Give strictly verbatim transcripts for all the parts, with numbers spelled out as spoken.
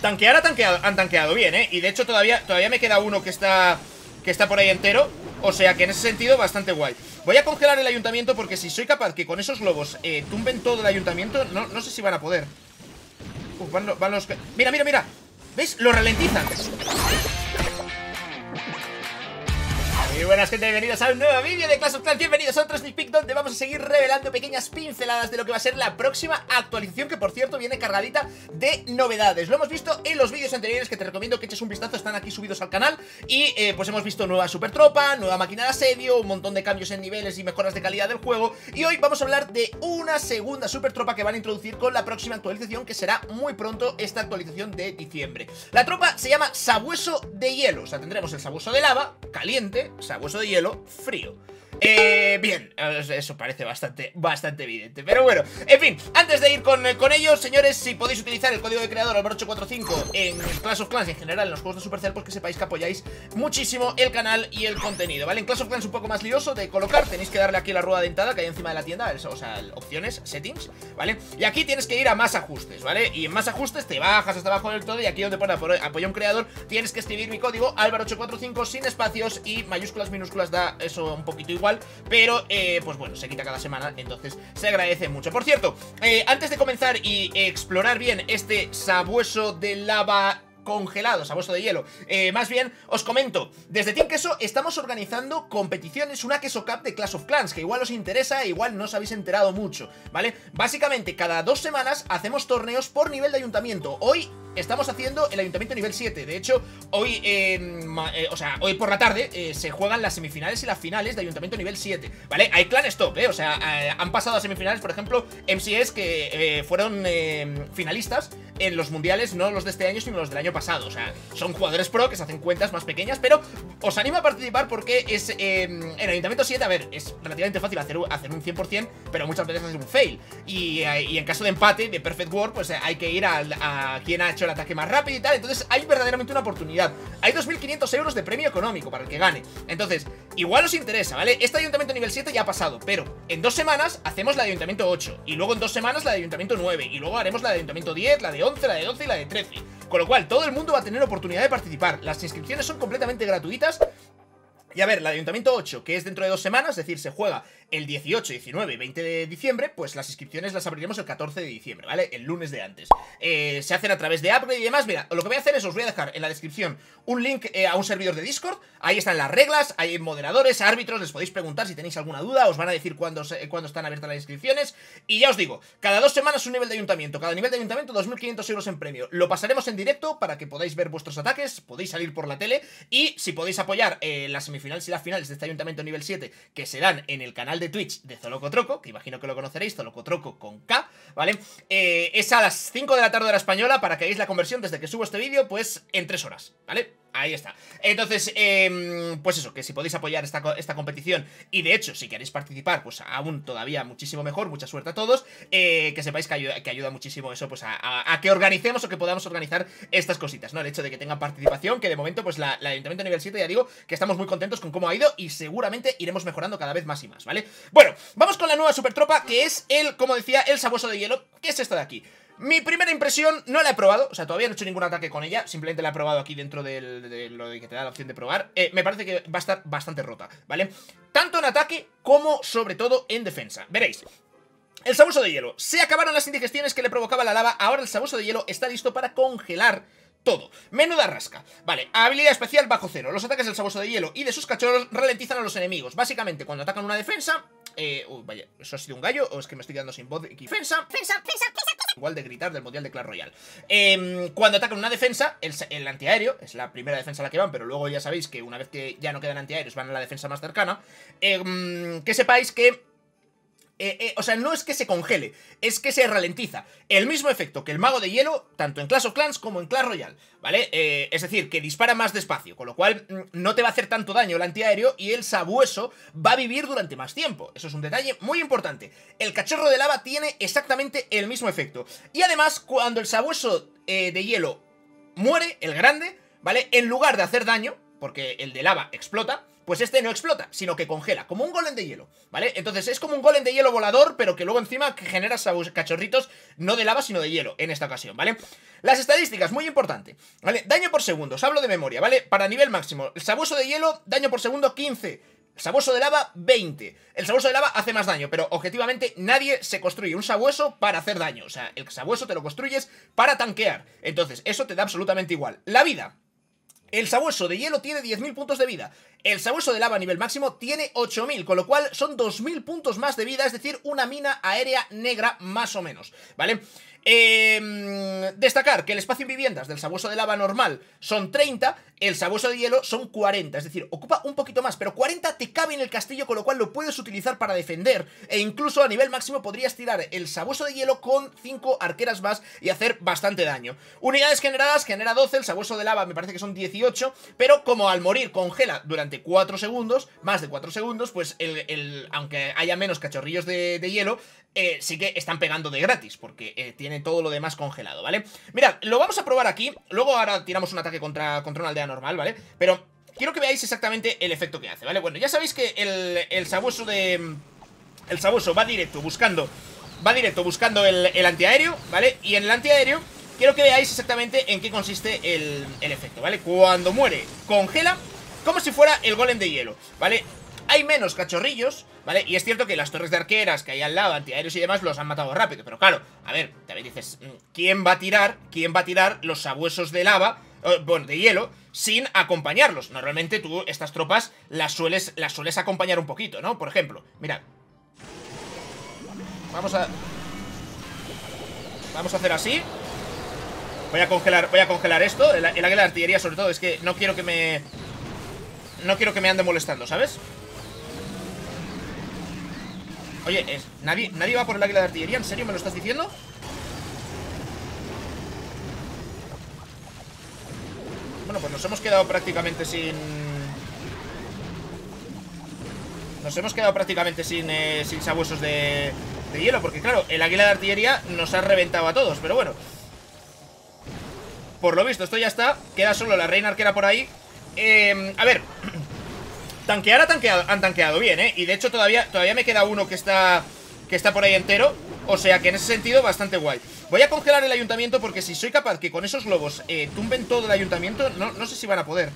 tanquear ha tanqueado, han tanqueado bien, ¿eh? Y de hecho todavía, todavía me queda uno que está, que está por ahí entero. O sea que en ese sentido bastante guay. Voy a congelar el ayuntamiento porque si soy capaz que con esos globos eh, tumben todo el ayuntamiento, no, no sé si van a poder. Uf, van, van los... Mira, mira, mira. ¿Veis? Lo ralentizan. Muy buenas, gente, bienvenidos a un nuevo vídeo de Clash of Clans. Bienvenidos a otro sneak peek donde vamos a seguir revelando pequeñas pinceladas de lo que va a ser la próxima actualización, que por cierto viene cargadita de novedades. Lo hemos visto en los vídeos anteriores, que te recomiendo que eches un vistazo, están aquí subidos al canal. Y eh, pues hemos visto nueva super tropa, nueva máquina de asedio, un montón de cambios en niveles y mejoras de calidad del juego. Y hoy vamos a hablar de una segunda super tropa que van a introducir con la próxima actualización, que será muy pronto, esta actualización de diciembre. La tropa se llama Sabueso de Hielo. O sea, tendremos el sabueso de lava, caliente, sabueso de hielo, frío. Eh, bien, eso parece bastante, bastante evidente. Pero bueno, en fin, antes de ir con, con ellos, señores, si podéis utilizar el código de creador Álvaro ocho cuatro cinco en Clash of Clans y en general en los juegos de Supercell, pues que sepáis que apoyáis muchísimo el canal y el contenido, ¿vale? En Clash of Clans es un poco más lioso de colocar, tenéis que darle aquí la rueda dentada que hay encima de la tienda, o sea, opciones, settings, ¿vale? Y aquí tienes que ir a más ajustes, ¿vale? Y en más ajustes te bajas hasta abajo del todo y aquí donde pone apoya un creador tienes que escribir mi código Álvaro ocho cuatro cinco sin espacios y mayúsculas, minúsculas, da eso un poquito igual. Pero, eh, pues bueno, se quita cada semana, entonces se agradece mucho. Por cierto, eh, antes de comenzar y eh, explorar bien este sabueso de lava congelado, sabueso de hielo, eh, más bien os comento, desde Team Queso estamos organizando competiciones, una Queso Cup de Clash of Clans, que igual os interesa, igual no os habéis enterado mucho, ¿vale? Básicamente, cada dos semanas hacemos torneos por nivel de ayuntamiento. Hoy estamos haciendo el ayuntamiento nivel siete. De hecho, hoy, eh, eh, o sea, hoy por la tarde eh, se juegan las semifinales y las finales de ayuntamiento nivel siete, ¿vale? Hay clanes top, ¿eh? O sea, eh, han pasado a semifinales, por ejemplo, M C S, que eh, fueron eh, finalistas en los mundiales, no los de este año, sino los del año pasado. O sea, son jugadores pro que se hacen cuentas más pequeñas, pero os animo a participar porque es eh, en ayuntamiento siete, a ver, es relativamente fácil hacer, hacer un cien por cien, pero muchas veces hacer un fail. Y, eh, y en caso de empate, de Perfect War, pues eh, hay que ir a, a quien ha hecho el ataque más rápido y tal. Entonces hay verdaderamente una oportunidad. Hay dos mil quinientos euros de premio económico para el que gane. Entonces, igual os interesa, ¿vale? Este ayuntamiento nivel siete ya ha pasado, pero en dos semanas hacemos la de ayuntamiento ocho. Y luego en dos semanas la de ayuntamiento nueve. Y luego haremos la de ayuntamiento diez, la de once, la de doce y la de trece. Con lo cual, todo el mundo va a tener oportunidad de participar. Las inscripciones son completamente gratuitas. Y a ver, la de ayuntamiento ocho, que es dentro de dos semanas, es decir, se juega el dieciocho, diecinueve y veinte de diciembre, pues las inscripciones las abriremos el catorce de diciembre, ¿vale? El lunes de antes. Eh, se hacen a través de Upgrade y demás. Mira, lo que voy a hacer es, os voy a dejar en la descripción un link eh, a un servidor de Discord. Ahí están las reglas, hay moderadores, árbitros, les podéis preguntar si tenéis alguna duda, os van a decir cuándo, se, cuándo están abiertas las inscripciones. Y ya os digo, cada dos semanas un nivel de ayuntamiento, cada nivel de ayuntamiento dos mil quinientos euros en premio. Lo pasaremos en directo para que podáis ver vuestros ataques, podéis salir por la tele y si podéis apoyar eh, las semifinales y las finales de este ayuntamiento nivel siete, que se dan en el canal de Twitch de Zolocotroco, que imagino que lo conoceréis, Zolocotroco con K, ¿vale? Eh, es a las cinco de la tarde hora española, para que hagáis la conversión desde que subo este vídeo, pues en tres horas, ¿vale? Ahí está. Entonces, eh, pues eso, que si podéis apoyar esta, esta competición, y de hecho, si queréis participar, pues aún todavía muchísimo mejor, mucha suerte a todos, eh, que sepáis que ayuda, que ayuda muchísimo eso, pues a, a, a que organicemos o que podamos organizar estas cositas, ¿no? El hecho de que tengan participación, que de momento, pues la, la Ayuntamiento nivel siete, ya digo, que estamos muy contentos con cómo ha ido y seguramente iremos mejorando cada vez más y más, ¿vale? Bueno, vamos con la nueva super tropa, que es el, como decía, el sabueso de hielo, que es esta de aquí. Mi primera impresión, no la he probado, o sea, todavía no he hecho ningún ataque con ella, simplemente la he probado aquí dentro del, de lo de que te da la opción de probar. eh, Me parece que va a estar bastante rota, ¿vale? Tanto en ataque como, sobre todo, en defensa. Veréis, el sabueso de hielo, se acabaron las indigestiones que le provocaba la lava, ahora el sabueso de hielo está listo para congelar todo. Menuda rasca. Vale, habilidad especial bajo cero. Los ataques del sabueso de hielo y de sus cachorros ralentizan a los enemigos. Básicamente, cuando atacan una defensa... Eh, uy, vaya, ¿eso ha sido un gallo o es que me estoy quedando sin voz? Defensa, defensa, defensa, defensa. Igual de gritar del mundial de Clash Royale. Eh, cuando atacan una defensa, el, el antiaéreo, es la primera defensa a la que van, pero luego ya sabéis que una vez que ya no quedan antiaéreos van a la defensa más cercana. Eh, que sepáis que... Eh, eh, o sea, no es que se congele, es que se ralentiza. El mismo efecto que el mago de hielo, tanto en Clash of Clans como en Clash Royale, ¿vale? Eh, es decir, que dispara más despacio, con lo cual no te va a hacer tanto daño el antiaéreo y el sabueso va a vivir durante más tiempo. Eso es un detalle muy importante. El cachorro de lava tiene exactamente el mismo efecto. Y además, cuando el sabueso eh, de hielo muere, el grande, ¿vale? En lugar de hacer daño, porque el de lava explota, pues este no explota, sino que congela, como un golem de hielo, ¿vale? Entonces es como un golem de hielo volador, pero que luego encima genera cachorritos no de lava, sino de hielo, en esta ocasión, ¿vale? Las estadísticas, muy importante, ¿vale? Daño por segundo, os hablo de memoria, ¿vale? Para nivel máximo, el sabueso de hielo, daño por segundo quince. El sabueso de lava, veinte. El sabueso de lava hace más daño, pero objetivamente nadie se construye un sabueso para hacer daño. O sea, el sabueso te lo construyes para tanquear. Entonces, eso te da absolutamente igual. La vida. El sabueso de hielo tiene diez mil puntos de vida. El sabueso de lava a nivel máximo tiene ocho mil, con lo cual son dos mil puntos más de vida, es decir, una mina aérea negra más o menos, ¿vale? Eh, destacar que el espacio en viviendas del sabueso de lava normal son treinta, el sabueso de hielo son cuarenta, es decir, ocupa un poquito más, pero cuarenta te cabe en el castillo, con lo cual lo puedes utilizar para defender, e incluso a nivel máximo podrías tirar el sabueso de hielo con cinco arqueras más y hacer bastante daño. Unidades generadas, genera doce, el sabueso de lava me parece que son dieciocho, pero como al morir congela durante cuatro segundos, más de cuatro segundos, pues el, el, aunque haya menos cachorrillos de, de hielo, eh, sí que están pegando de gratis, porque eh, tiene todo lo demás congelado, ¿vale? Mirad, lo vamos a probar aquí, luego ahora tiramos un ataque contra, contra una aldea normal, ¿vale? Pero quiero que veáis exactamente el efecto que hace, ¿vale? Bueno, ya sabéis que el, el sabueso de... El sabueso va directo buscando... Va directo buscando el, el antiaéreo, ¿vale? Y en el antiaéreo quiero que veáis exactamente en qué consiste el, el efecto, ¿vale? Cuando muere, congela como si fuera el golem de hielo, ¿vale? Hay menos cachorrillos, ¿vale? Y es cierto que las torres de arqueras que hay al lado, antiaéreos y demás, los han matado rápido. Pero claro, a ver, también dices, ¿quién va a tirar? ¿Quién va a tirar los sabuesos de lava, eh, bueno, de hielo, sin acompañarlos? Normalmente tú estas tropas las sueles, las sueles acompañar un poquito, ¿no? Por ejemplo, mirad. Vamos a... Vamos a hacer así. Voy a congelar, voy a congelar esto. El, el águila de artillería sobre todo, es que no quiero que me... No quiero que me ande molestando, ¿sabes? Oye, es, ¿nadie, ¿nadie va por el águila de artillería? ¿En serio me lo estás diciendo? Bueno, pues nos hemos quedado prácticamente sin... Nos hemos quedado prácticamente sin, eh, sin sabuesos de, de hielo. Porque claro, el águila de artillería nos ha reventado a todos. Pero bueno, por lo visto esto ya está. Queda solo la reina arquera por ahí. eh, A ver... Tanquear ha tanqueado, han tanqueado bien, ¿eh? Y de hecho todavía, todavía me queda uno que está Que está por ahí entero. O sea que en ese sentido bastante guay. Voy a congelar el ayuntamiento porque si soy capaz que con esos globos eh, tumben todo el ayuntamiento, no, no sé si van a poder.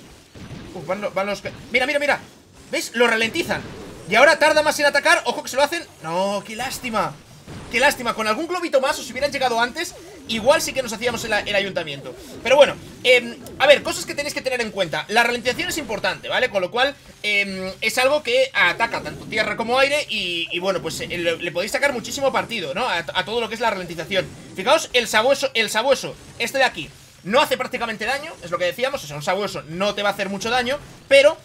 Uf, van, van los... Mira, mira, mira. ¿Veis? Lo ralentizan. Y ahora tarda más en atacar. Ojo que se lo hacen. No, qué lástima. Qué lástima, con algún globito más, o si hubieran llegado antes, igual sí que nos hacíamos el, el ayuntamiento. Pero bueno, eh, a ver, cosas que tenéis que tener en cuenta. La ralentización es importante, ¿vale? Con lo cual, eh, es algo que ataca tanto tierra como aire. Y, y bueno, pues eh, le, le podéis sacar muchísimo partido, ¿no? A, a todo lo que es la ralentización. Fijaos, el sabueso, el sabueso, este de aquí, no hace prácticamente daño, es lo que decíamos. O sea, un sabueso no te va a hacer mucho daño, pero...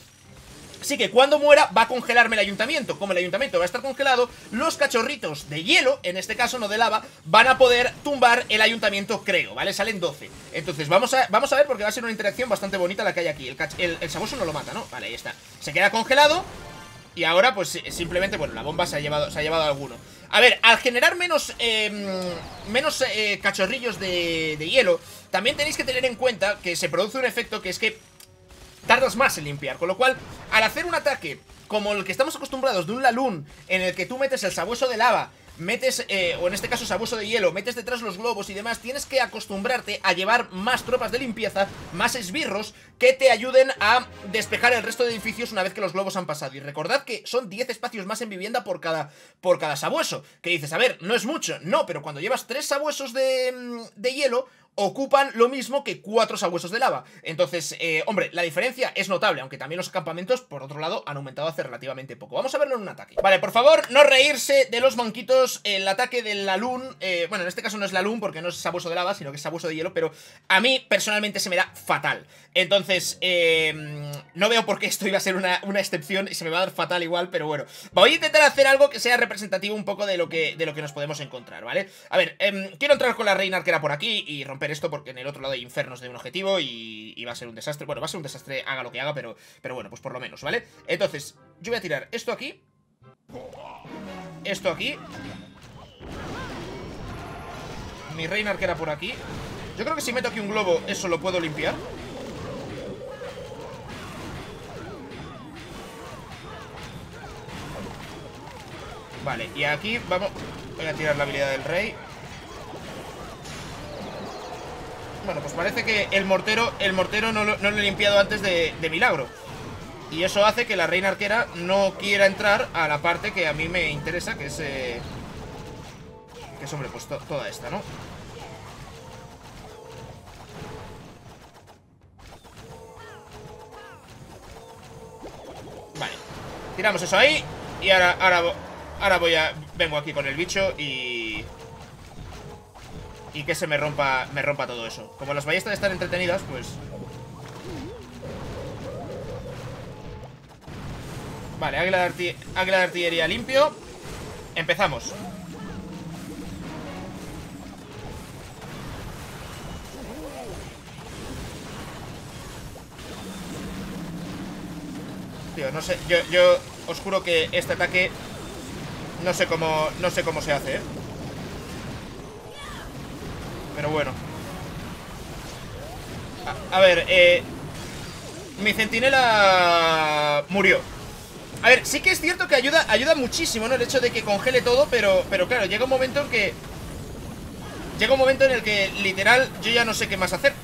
sí que cuando muera va a congelarme el ayuntamiento. Como el ayuntamiento va a estar congelado, los cachorritos de hielo, en este caso no de lava, van a poder tumbar el ayuntamiento, creo, ¿vale? Salen doce. Entonces vamos a, vamos a ver porque va a ser una interacción bastante bonita la que hay aquí. El, el, el sabueso no lo mata, ¿no? Vale, ahí está. Se queda congelado. Y ahora pues simplemente, bueno, la bomba se ha llevado, se ha llevado a alguno. A ver, al generar menos, eh, menos eh, cachorrillos de, de hielo, también tenéis que tener en cuenta que se produce un efecto que es que tardas más en limpiar, con lo cual, al hacer un ataque como el que estamos acostumbrados de un Lalun, en el que tú metes el sabueso de lava, metes, eh, o en este caso sabueso de hielo, metes detrás los globos y demás, tienes que acostumbrarte a llevar más tropas de limpieza, más esbirros, que te ayuden a despejar el resto de edificios una vez que los globos han pasado. Y recordad que son diez espacios más en vivienda por cada, por cada sabueso. Que dices, a ver, no es mucho, no, pero cuando llevas tres sabuesos de, de hielo, ocupan lo mismo que cuatro sabuesos de lava. Entonces, eh, hombre, la diferencia es notable, aunque también los campamentos, por otro lado, han aumentado hace relativamente poco. Vamos a verlo en un ataque. Vale, por favor, no reírse de los monquitos. El ataque del Lalun, eh, bueno, en este caso no es Lalun porque no es sabueso de lava, sino que es sabueso de hielo, pero a mí personalmente se me da fatal. Entonces, eh, no veo por qué esto iba a ser una, una excepción y se me va a dar fatal igual, pero bueno. Voy a intentar hacer algo que sea representativo un poco de lo que, de lo que nos podemos encontrar, ¿vale? A ver, eh, quiero entrar con la reina arquera por aquí y romper esto porque en el otro lado hay infernos de un objetivo y, y va a ser un desastre. Bueno, va a ser un desastre, haga lo que haga, pero, pero bueno, pues por lo menos, ¿vale? Entonces, yo voy a tirar esto aquí, esto aquí, mi reina arquera por aquí. Yo creo que si meto aquí un globo, eso lo puedo limpiar. Vale, y aquí vamos... Voy a tirar la habilidad del rey. Bueno, pues parece que el mortero El mortero no lo, no lo he limpiado antes de, de milagro. Y eso hace que la reina arquera no quiera entrar a la parte que a mí me interesa, que es... Eh, que es, hombre, pues to, toda esta, ¿no? Vale. Tiramos eso ahí. Y ahora, ahora, ahora voy a... Vengo aquí con el bicho y... Y que se me rompa, me rompa todo eso. Como las ballestas están entretenidas, pues... Vale, águila de, arti águila de artillería limpio. Empezamos. Tío, no sé, yo, yo os juro que este ataque no sé cómo, no sé cómo se hace, ¿eh? Pero bueno. A, a ver, eh... mi centinela murió. A ver, sí que es cierto que ayuda ayuda muchísimo, ¿no? El hecho de que congele todo, pero, pero claro, llega un momento en que... Llega un momento en el que, literal, yo ya no sé qué más hacer.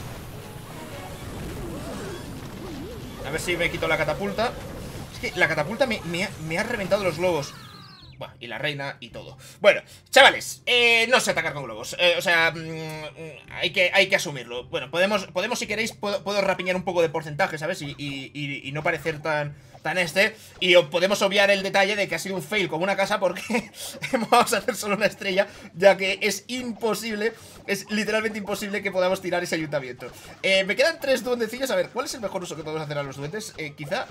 A ver si me quito la catapulta. Es que la catapulta me, me, ha, me ha reventado los globos. Bueno, y la reina y todo. Bueno, chavales, eh, no sé atacar con globos. eh, O sea, mmm, hay, que, hay que asumirlo. Bueno, podemos, podemos si queréis, puedo, puedo rapiñar un poco de porcentaje, ¿sabes? Y, y, y, y no parecer tan... tan este, y podemos obviar el detalle de que ha sido un fail como una casa porque vamos a hacer solo una estrella, ya que es imposible, es literalmente imposible que podamos tirar ese ayuntamiento. eh, Me quedan tres duendecillos. A ver, ¿cuál es el mejor uso que podemos hacer a los duendes? Eh, quizá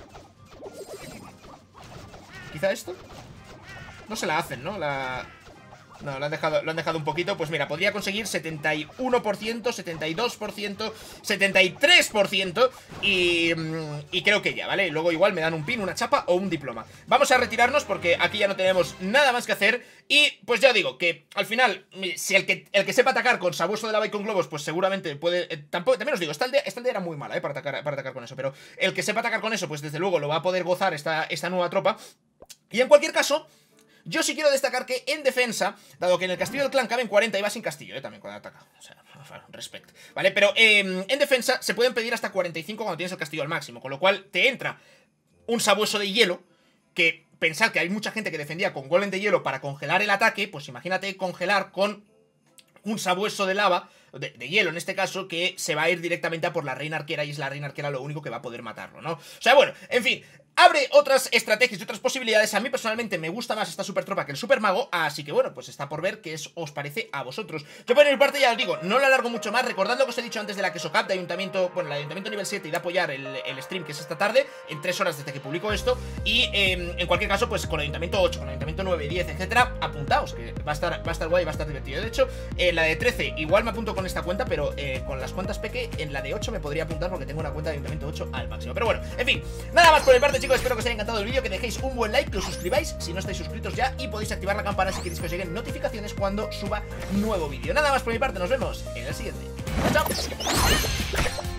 Quizá esto. No se la hacen, ¿no? La... No, lo han dejado, lo han dejado un poquito. Pues mira, podría conseguir setenta y uno por ciento, setenta y dos por ciento, setenta y tres por ciento y, y creo que ya, ¿vale? Luego igual me dan un pin, una chapa o un diploma. Vamos a retirarnos porque aquí ya no tenemos nada más que hacer. Y pues ya digo que al final, si el que, el que sepa atacar con sabueso de lava y con globos, pues seguramente puede... Eh, tampoco, también os digo, esta aldea, esta aldea era muy mala, ¿eh? Para atacar, para atacar con eso. Pero el que sepa atacar con eso, pues desde luego lo va a poder gozar esta, esta nueva tropa. Y en cualquier caso... Yo sí quiero destacar que en defensa, dado que en el castillo del clan caben cuarenta y va sin castillo, ¿eh? También cuando ataca, o sea, respect, ¿vale? Pero eh, en defensa se pueden pedir hasta cuarenta y cinco cuando tienes el castillo al máximo, con lo cual te entra un sabueso de hielo, que pensad que hay mucha gente que defendía con golem de hielo para congelar el ataque, pues imagínate congelar con un sabueso de lava, de, de hielo en este caso, que se va a ir directamente a por la reina arquera y es la reina arquera lo único que va a poder matarlo, ¿no? O sea, bueno, en fin... Abre otras estrategias y otras posibilidades. A mí personalmente me gusta más esta super tropa que el super mago, así que bueno, pues está por ver qué es, os parece a vosotros. Yo por mi parte ya os digo, no lo alargo mucho más, recordando que os he dicho antes de la Queso Cup de ayuntamiento, bueno, el ayuntamiento nivel siete y de apoyar el, el stream que es esta tarde, en tres horas desde que publico esto. Y eh, en cualquier caso, pues con el ayuntamiento ocho, con el ayuntamiento nueve, diez, etcétera, apuntaos, que va a estar, va a estar guay, va a estar divertido. De hecho, en la de trece igual me apunto con esta cuenta, pero eh, con las cuentas peque, en la de ocho me podría apuntar porque tengo una cuenta de ayuntamiento ocho al máximo. Pero bueno, en fin, nada más por mi parte, chicos, espero que os haya encantado el vídeo, que dejéis un buen like, que os suscribáis si no estáis suscritos ya y podéis activar la campana si queréis que os lleguen notificaciones cuando suba nuevo vídeo. Nada más por mi parte, nos vemos en el siguiente. ¡Chao!